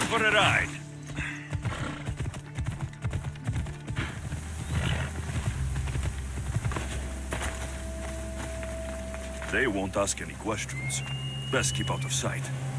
for a ride. They won't ask any questions. Best keep out of sight.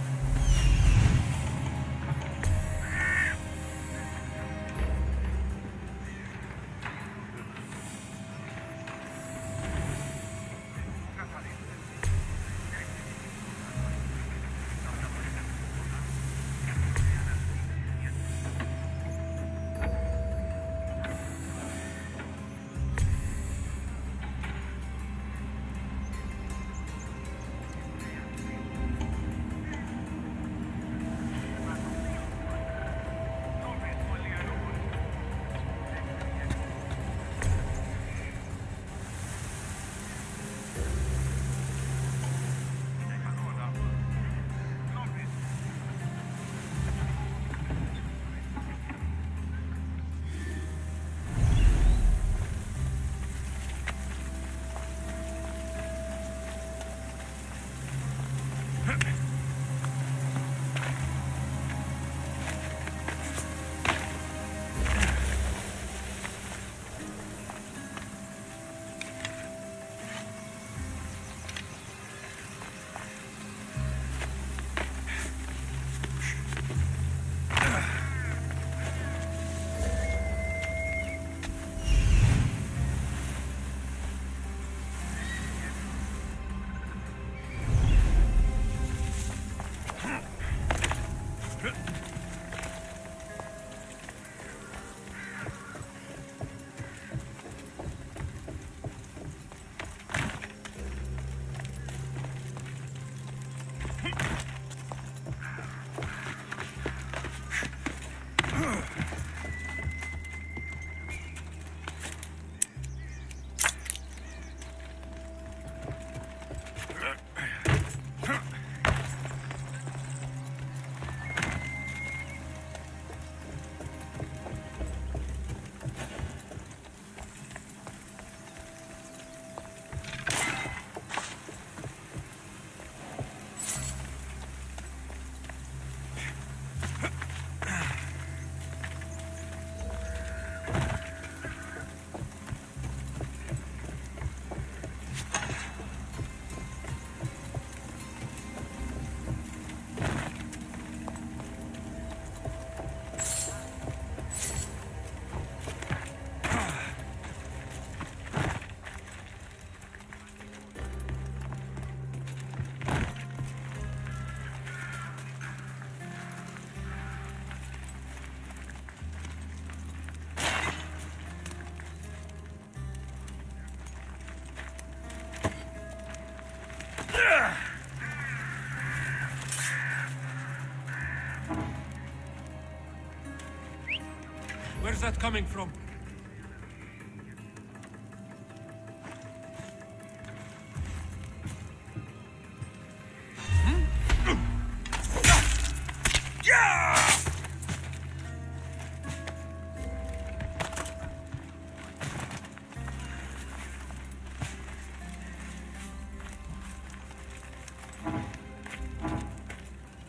Where's that coming from?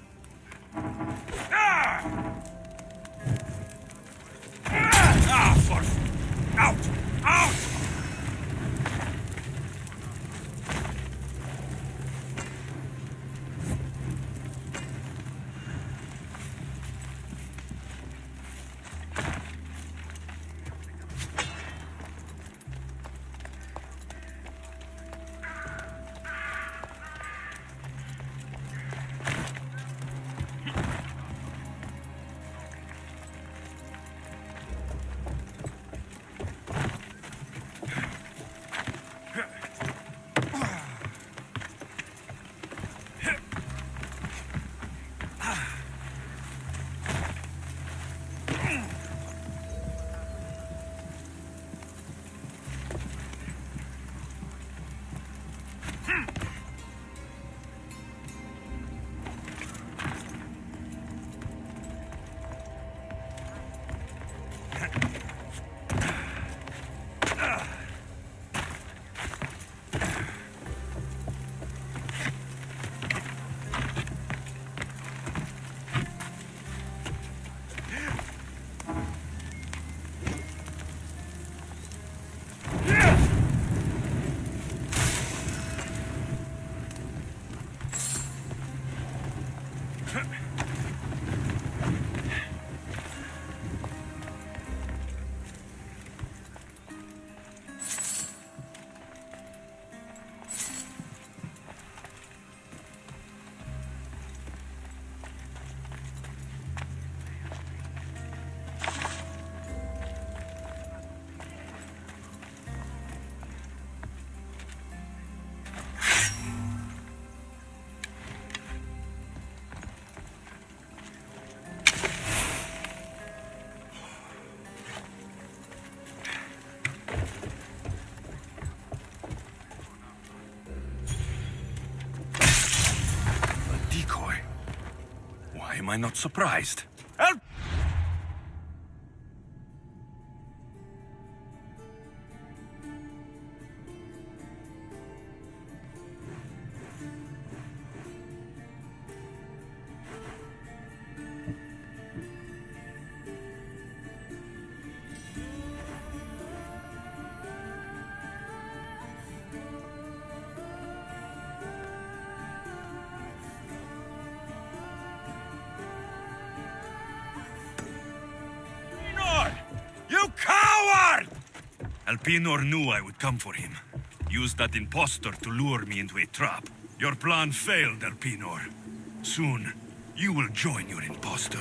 Ah, fuck. am I not surprised? Help! Elpinor knew I would come for him. Used that impostor to lure me into a trap. Your plan failed, Elpinor. Soon, you will join your impostor.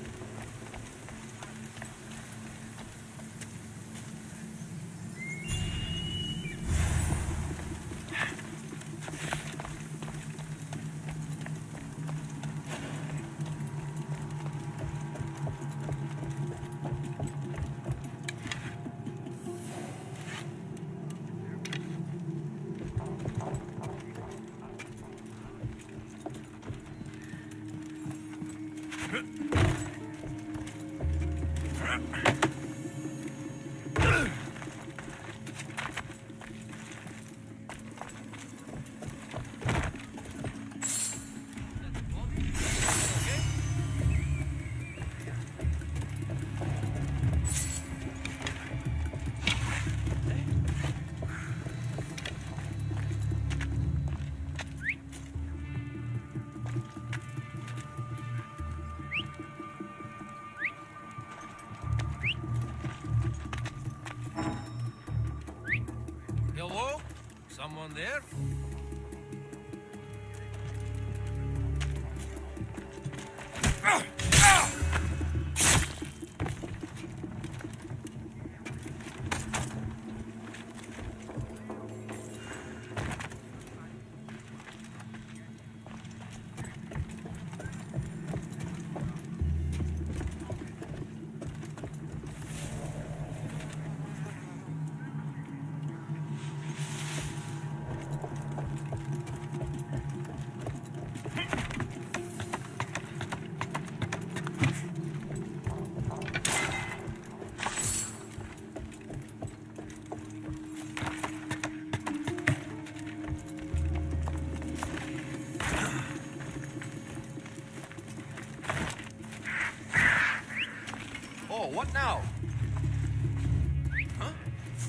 Hello? Someone there? What now? Huh?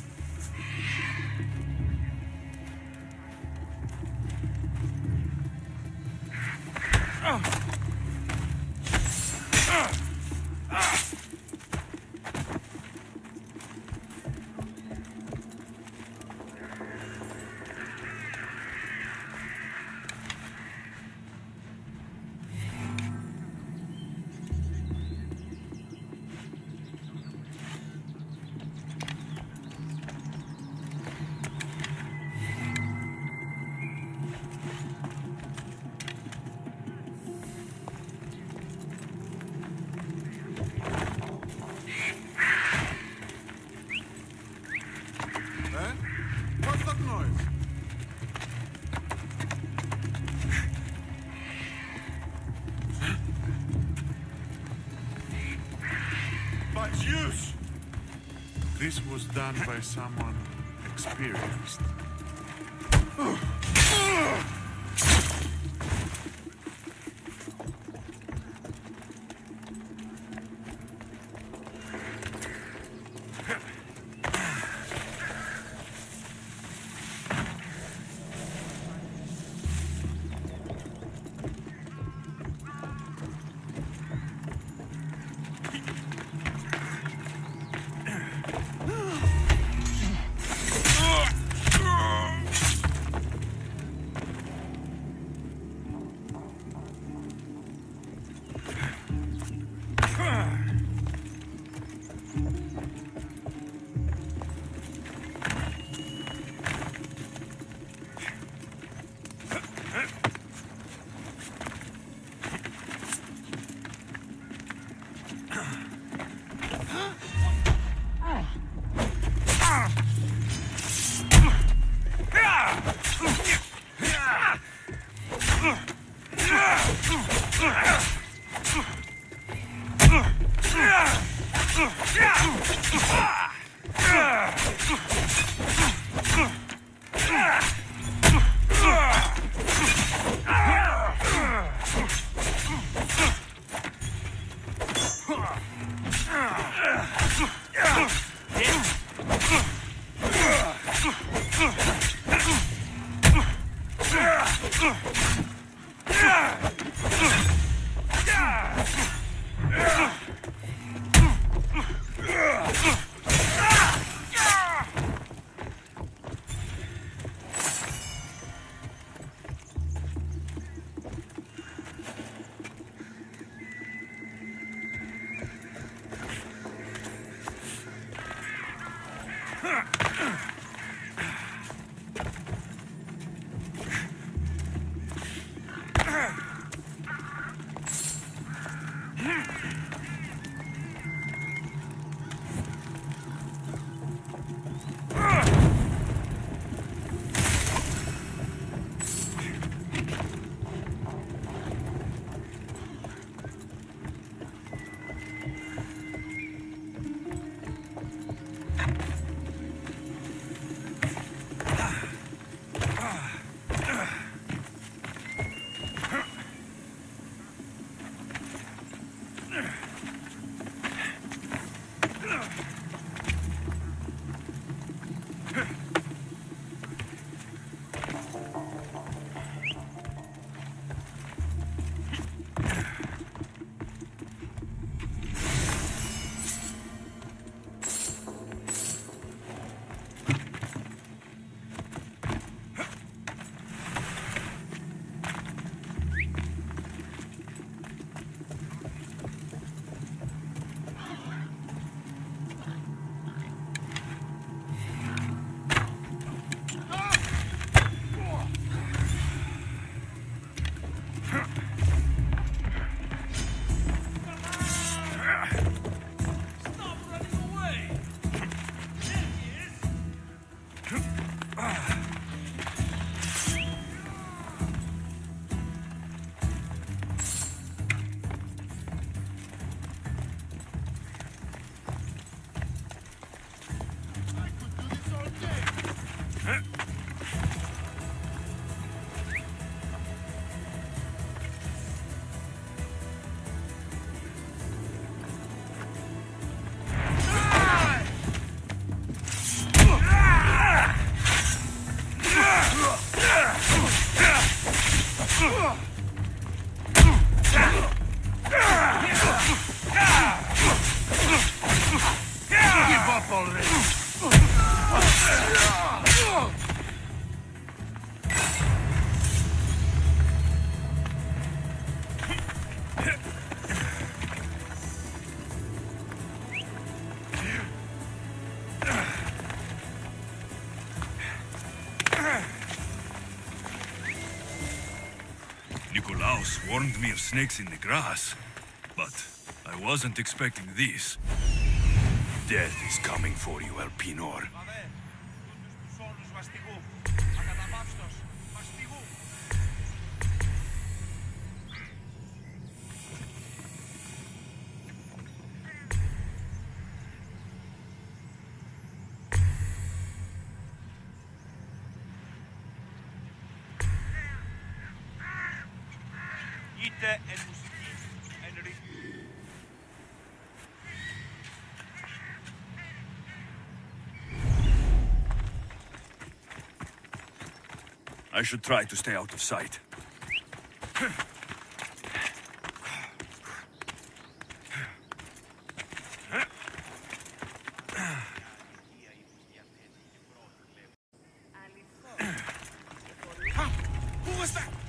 What's that noise? But use! This was done by someone experienced. Warned me of snakes in the grass, but I wasn't expecting this. Death is coming for you, El Pinor. I should try to stay out of sight. Who was that?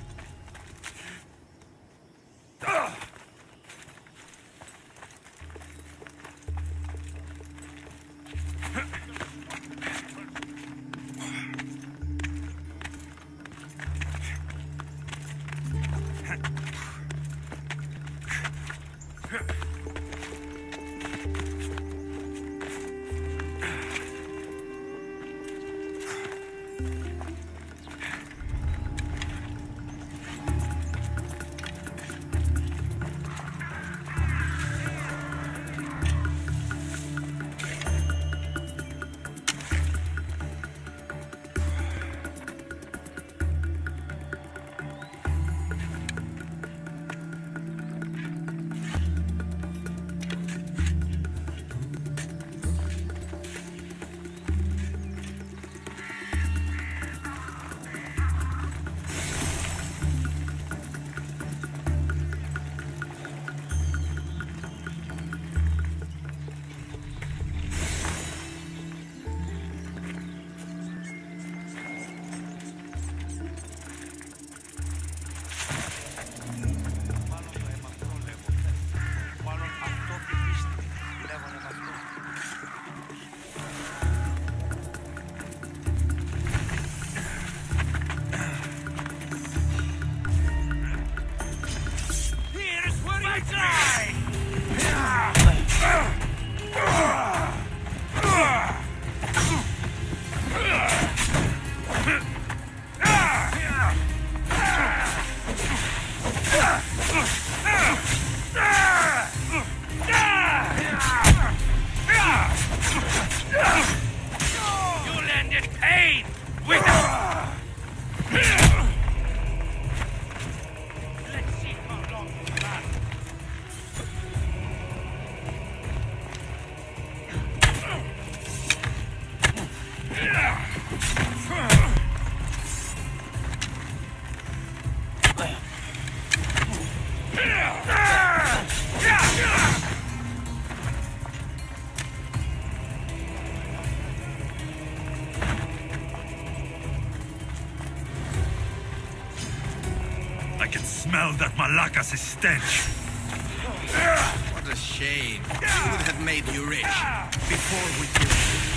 can smell that Malakas' stench. What a shame. We would have made you rich before we killed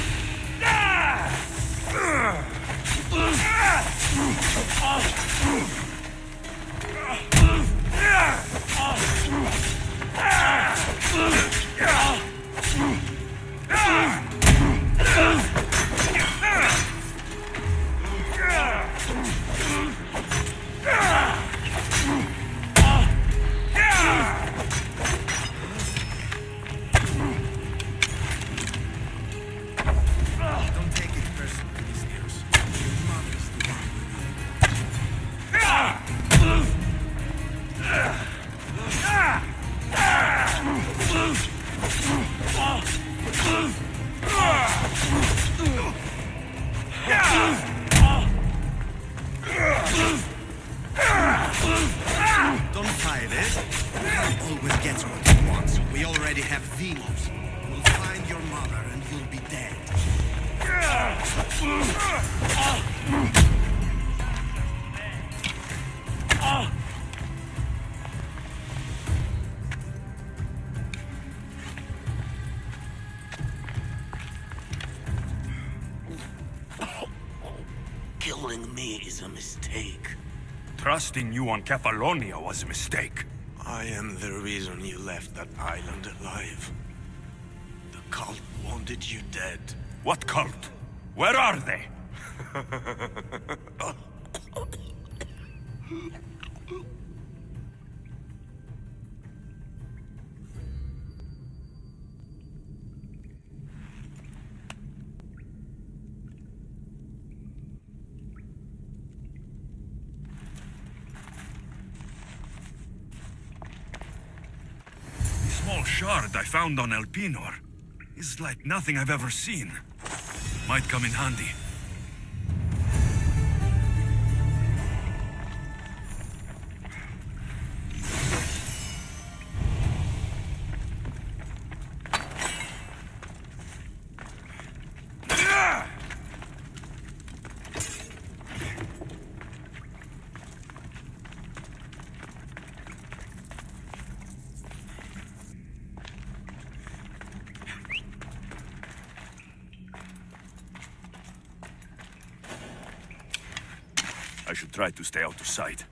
Don't fight it. He always gets what he wants. We already have Demos. We'll find your mother and you'll be dead. Killing me is a mistake. Trusting you on Kefalonia was a mistake. I am the reason you left that island alive. The cult wanted you dead. What cult? Where are they? Small shard I found on El Pinor is like nothing I've ever seen. Might come in handy. I should try to stay out of sight.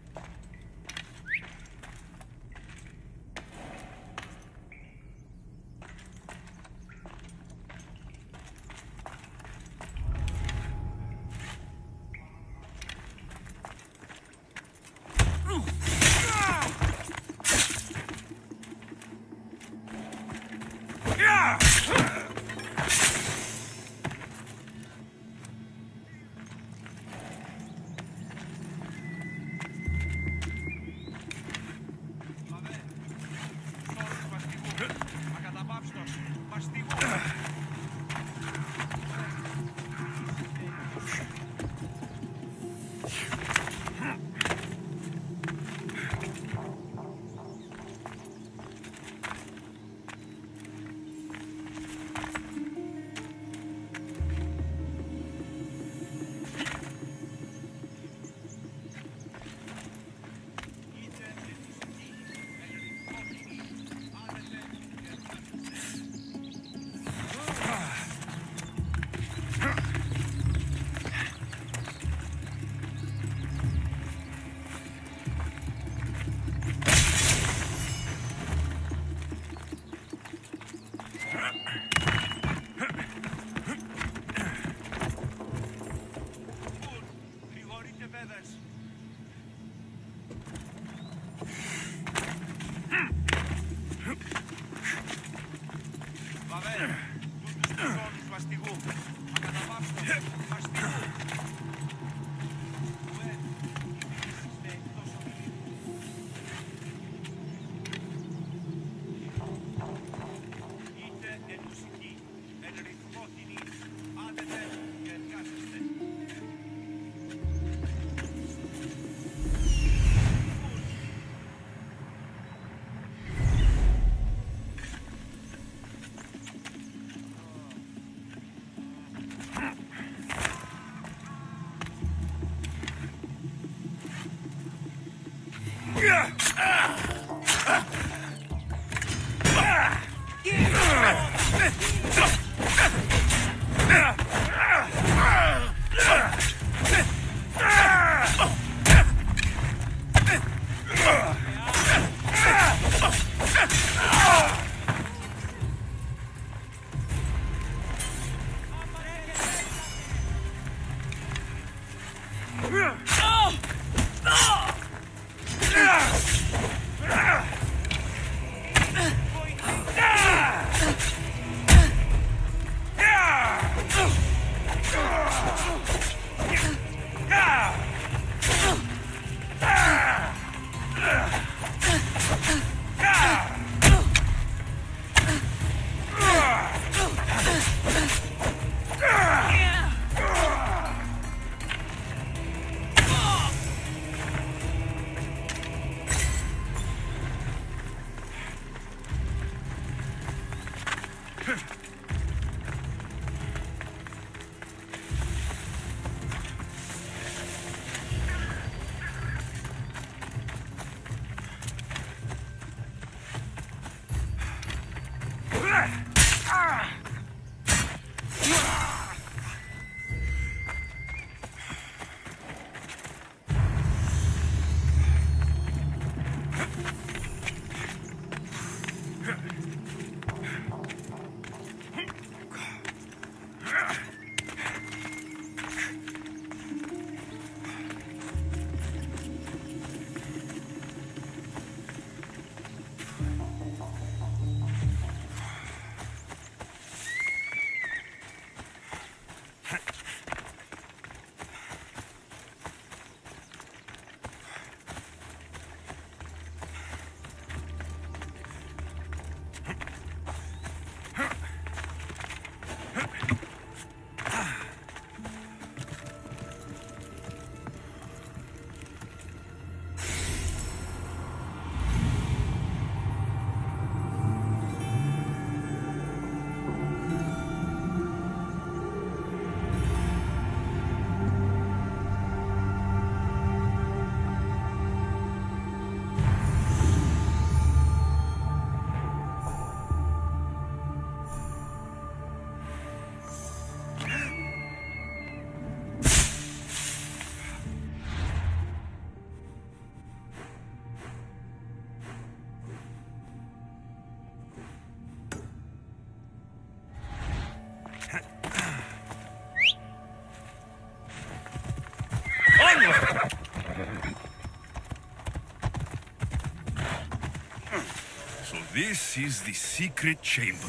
So this is the secret chamber.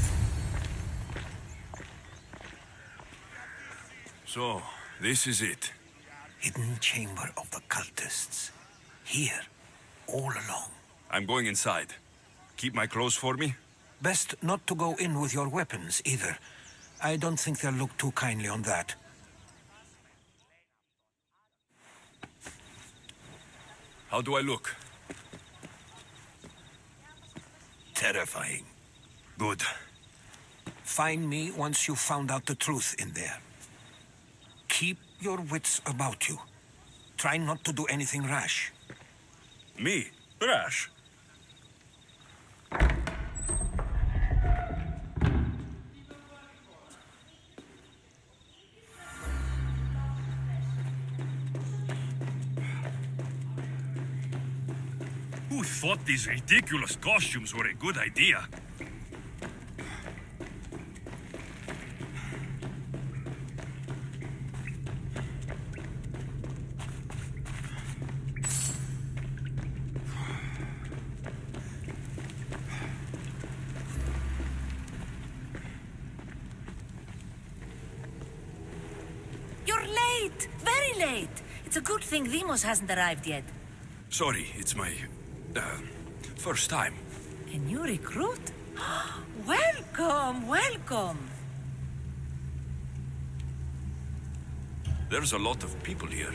So, this is it. Hidden chamber of the cultists. Here, all along. I'm going inside. Keep my clothes for me? Best not to go in with your weapons, either. I don't think they'll look too kindly on that. How do I look? Terrifying. Good. Find me once you've found out the truth in there. Keep your wits about you. Try not to do anything rash. Me? Rash? Who thought these ridiculous costumes were a good idea? You're late! Very late! It's a good thing Vimos hasn't arrived yet. Sorry, it's my... first time. A new recruit? Welcome, welcome! There's a lot of people here.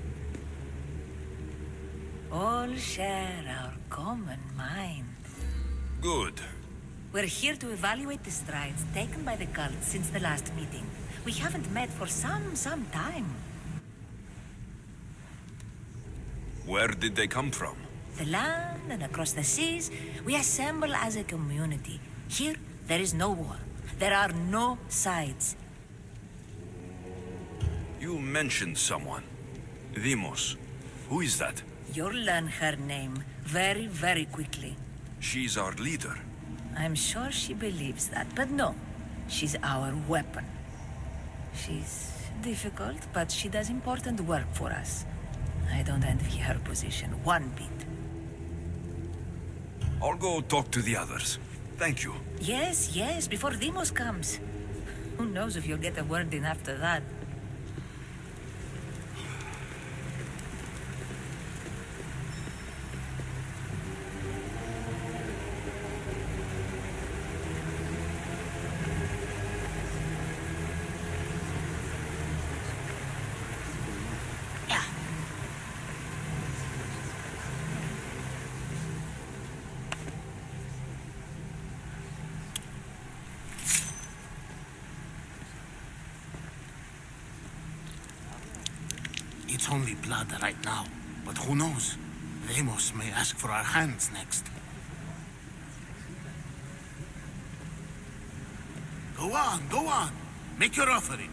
All share our common mind. Good. We're here to evaluate the strides taken by the cult since the last meeting. We haven't met for some time. Where did they come from? the land and across the seas, we assemble as a community. Here, there is no war. There are no sides. You mentioned someone. Demos. Who is that? You'll learn her name very, very quickly. She's our leader. I'm sure she believes that, but no. She's our weapon. She's difficult, but she does important work for us. I don't envy her position one bit. I'll go talk to the others. Thank you. Yes, yes, before Demos comes. Who knows if you'll get a word in after that. It's only blood right now, but who knows? Demos may ask for our hands next. Go on. Make your offering.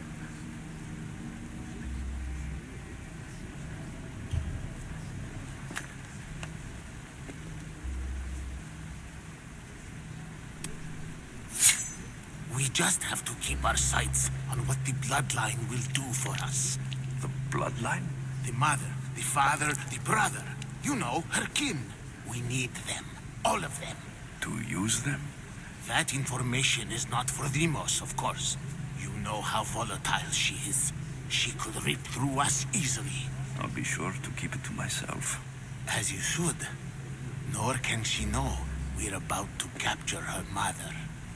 We just have to keep our sights on what the bloodline will do for us. The bloodline? The mother, the father, the brother. You know, her kin. We need them. All of them. To use them? That information is not for Demos, of course. You know how volatile she is. She could rip through us easily. I'll be sure to keep it to myself. As you should. Nor can she know we're about to capture her mother.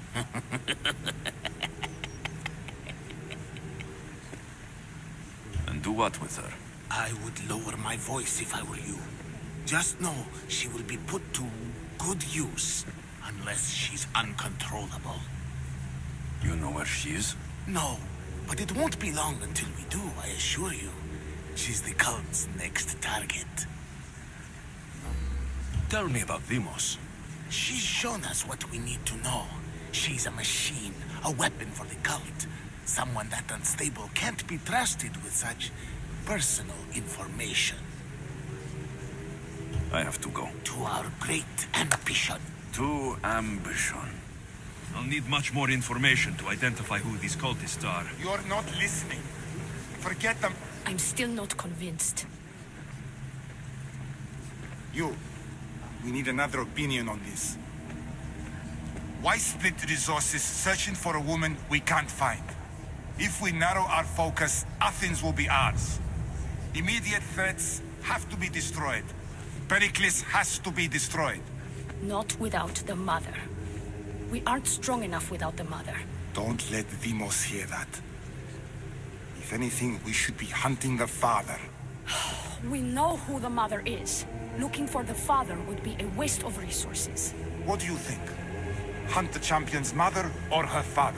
And do what with her? I would lower my voice if I were you. Just know she will be put to good use, unless she's uncontrollable. You know where she is? No, but it won't be long until we do, I assure you. She's the cult's next target. Tell me about Demos. She's shown us what we need to know. She's a machine, a weapon for the cult. Someone that unstable can't be trusted with such personal information. I have to go. To our great ambition. To ambition. I'll need much more information to identify who these cultists are. You're not listening. Forget them. I'm still not convinced. We need another opinion on this. Why split resources searching for a woman we can't find? If we narrow our focus, Athens will be ours. Immediate threats have to be destroyed. Pericles has to be destroyed. Not without the mother. We aren't strong enough without the mother. Don't let Demos hear that. If anything, we should be hunting the father. We know who the mother is. Looking for the father would be a waste of resources. What do you think? Hunt the champion's mother or her father?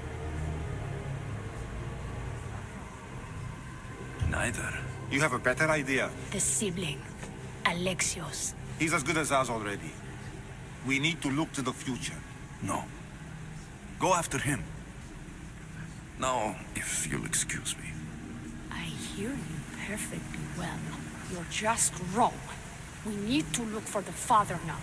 Neither. You have a better idea. The sibling, Alexios. He's as good as ours already. We need to look to the future. No. Go after him. Now, if you'll excuse me. I hear you perfectly well. You're just wrong. We need to look for the father now.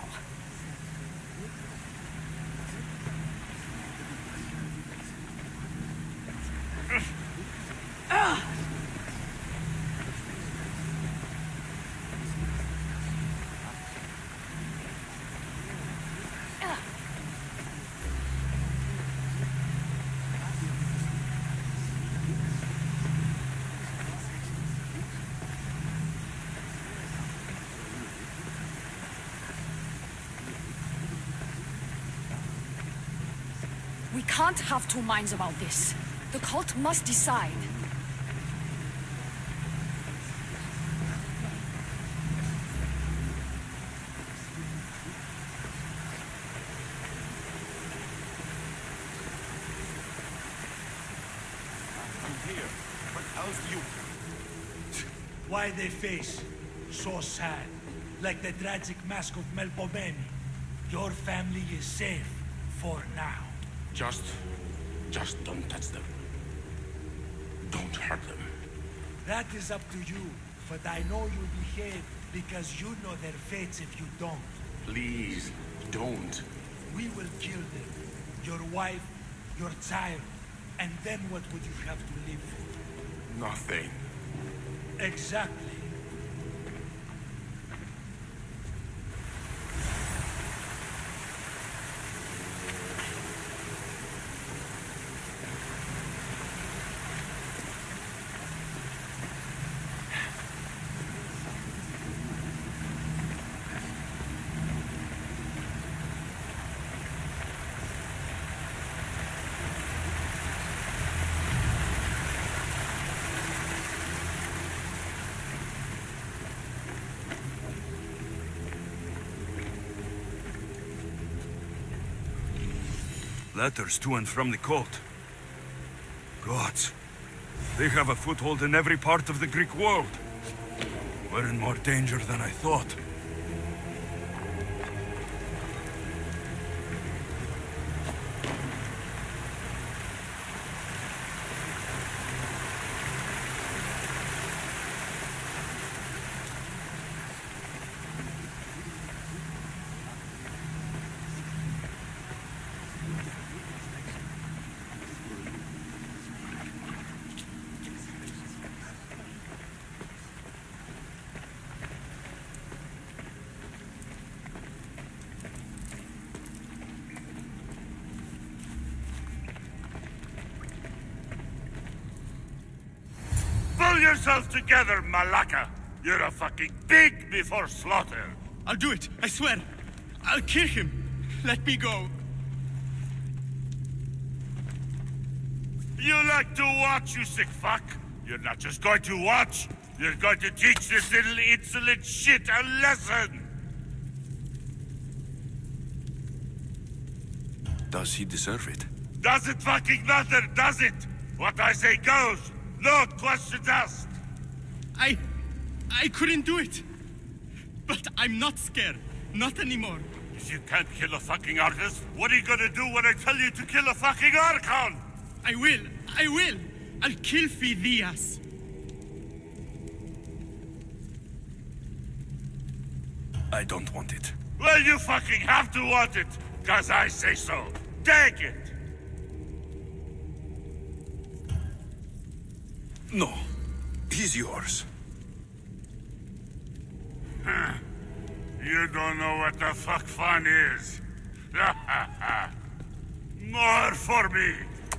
We can't have two minds about this. The cult must decide. I'm here, but how's you? Why they face so sad? like the tragic mask of Melpomene. Your family is safe for now. Just don't touch them. Don't hurt them. That is up to you, but I know you behave because you know their fates if you don't. Please, don't. We will kill them. Your wife, your child, and then what would you have to live for? Nothing. Exactly. Letters to and from the cult. Gods, they have a foothold in every part of the Greek world. We're in more danger than I thought. Pull yourself together, Malaka! You're a fucking pig before slaughter! I'll do it, I swear! I'll kill him! Let me go! You like to watch, you sick fuck? You're not just going to watch, you're going to teach this little insolent shit a lesson! Does he deserve it? Doesn't fucking matter, does it? What I say goes! No questions asked! I couldn't do it! But I'm not scared. Not anymore. If you can't kill a fucking artist, what are you gonna do when I tell you to kill a fucking Archon? I will! I'll kill Phidias! I don't want it. Well, you fucking have to want it, 'cause I say so. Take it! No. He's yours. Huh. You don't know what the fuck fun is. More for me.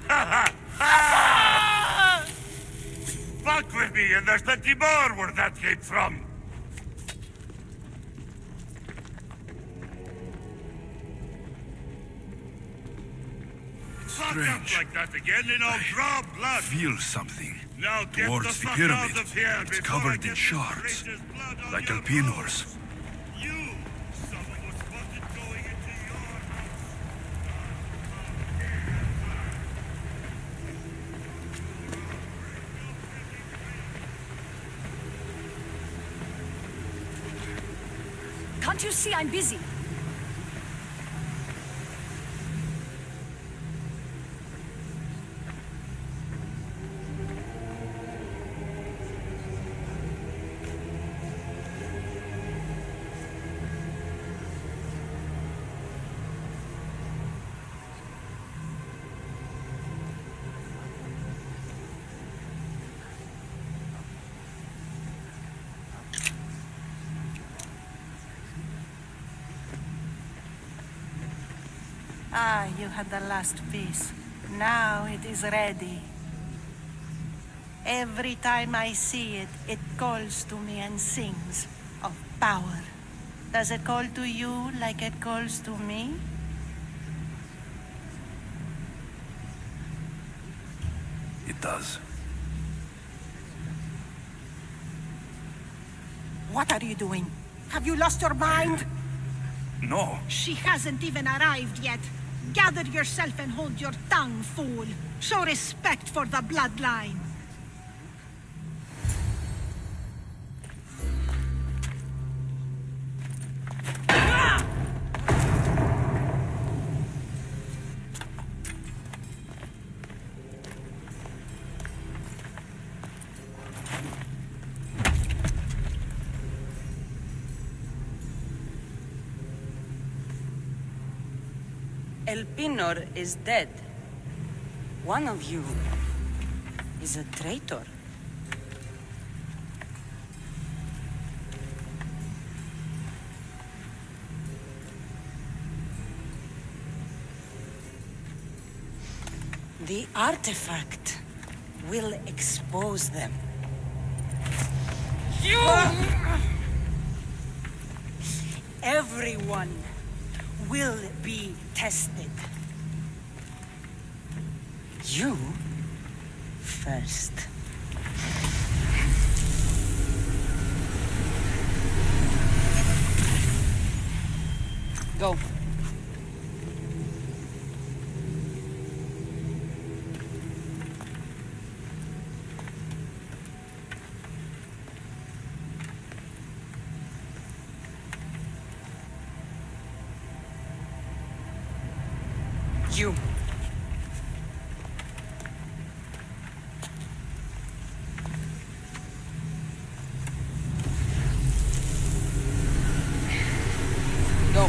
Fuck with me and there's plenty more where that came from. Fuck up like that again and I'll draw blood. Feel something. Now get Towards the the fuck pyramid. out of here It's before I covered get in shards. this blood on Like your Alpinor's. clothes. You! Someone was spotted going into your house. Can't you see I'm busy? Ah, you had the last piece. Now it is ready. Every time I see it, it calls to me and sings of power. Does it call to you like it calls to me? It does. What are you doing? Have you lost your mind? No. She hasn't even arrived yet. Gather yourself and hold your tongue, fool. Show respect for the bloodline. Elpinor is dead. One of you is a traitor. The artifact will expose them. You! Everyone will be tested. You first. Go. You. Go.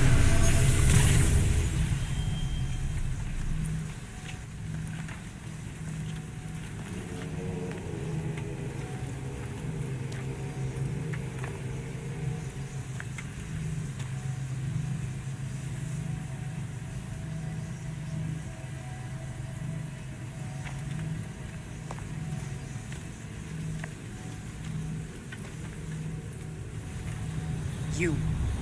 You.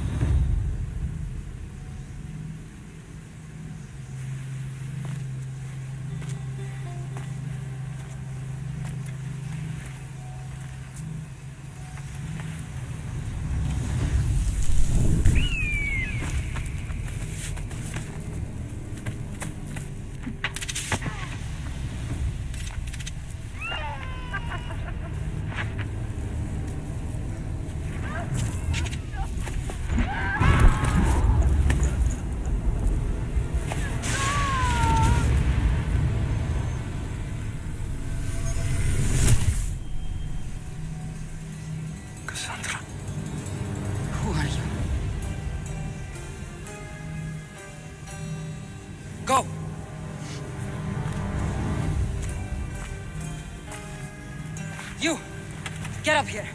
Go! You! Get up here!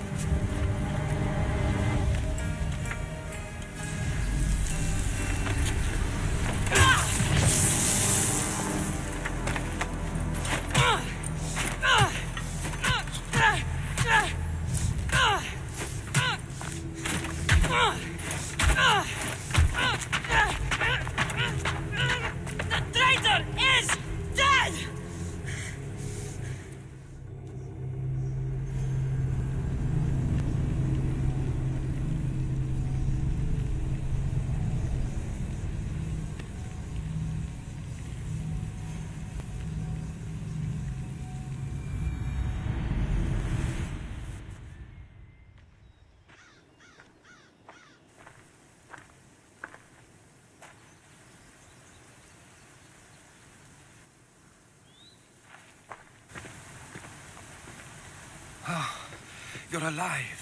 You're alive.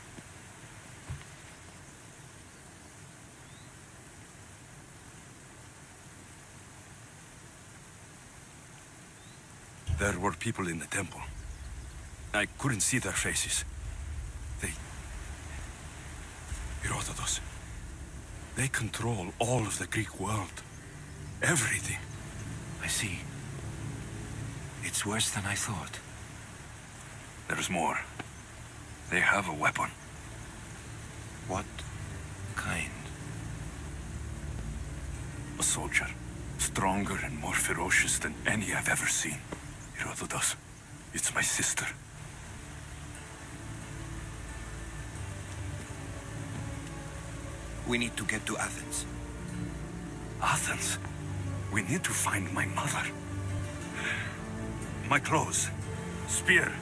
There were people in the temple. I couldn't see their faces. Herodotus. They control all of the Greek world. Everything. I see. It's worse than I thought. There's more. They have a weapon. What kind? A soldier. Stronger and more ferocious than any I've ever seen. Herodotus. It's my sister. We need to get to Athens. Athens? We need to find my mother. My clothes. Spear.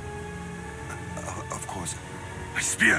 Of course. My spear!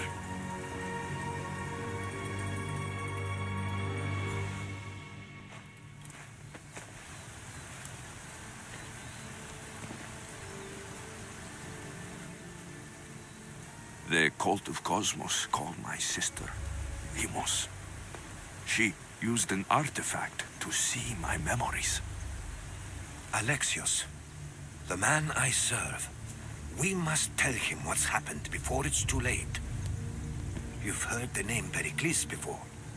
The cult of Cosmos called my sister Demos. She used an artifact to see my memories. Alexios, the man I serve. We must tell him what's happened before it's too late. You've heard the name Pericles before.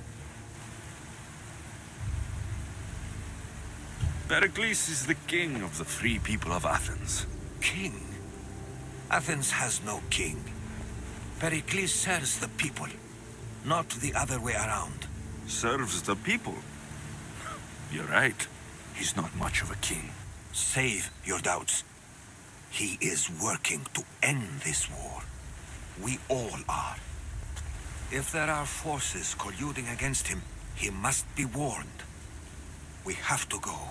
Pericles is the king of the free people of Athens. King? Athens has no king. Pericles serves the people, not the other way around. Serves the people? You're right. He's not much of a king. Save your doubts. He is working to end this war. We all are. If there are forces colluding against him, he must be warned. We have to go.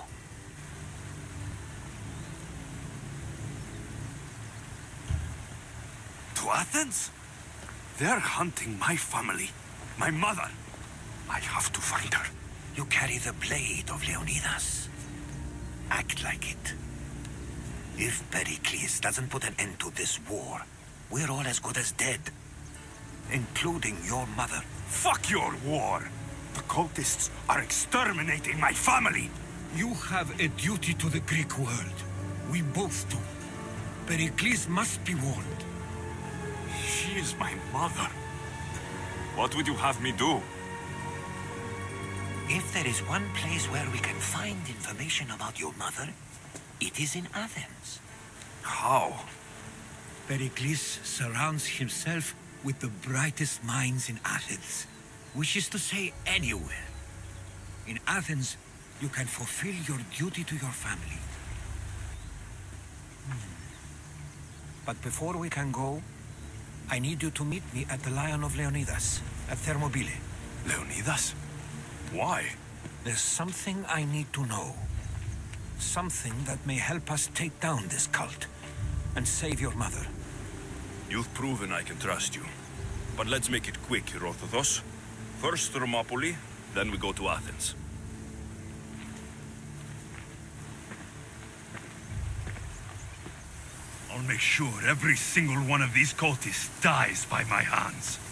To Athens? They're hunting my family, my mother. I have to find her. You carry the blade of Leonidas. Act like it. If Pericles doesn't put an end to this war, we're all as good as dead. Including your mother. Fuck your war! The cultists are exterminating my family! You have a duty to the Greek world. We both do. Pericles must be warned. She is my mother. What would you have me do? If there is one place where we can find information about your mother, it is in Athens. How? Pericles surrounds himself with the brightest minds in Athens, which is to say anywhere. In Athens, you can fulfill your duty to your family. But before we can go, I need you to meet me at the Lion of Leonidas, at Thermopylae. Leonidas? Why? There's something I need to know. Something that may help us take down this cult and save your mother. You've proven I can trust you. But let's make it quick, Herodotos. First Thermopylae, then we go to Athens. I'll make sure every single one of these cultists dies by my hands.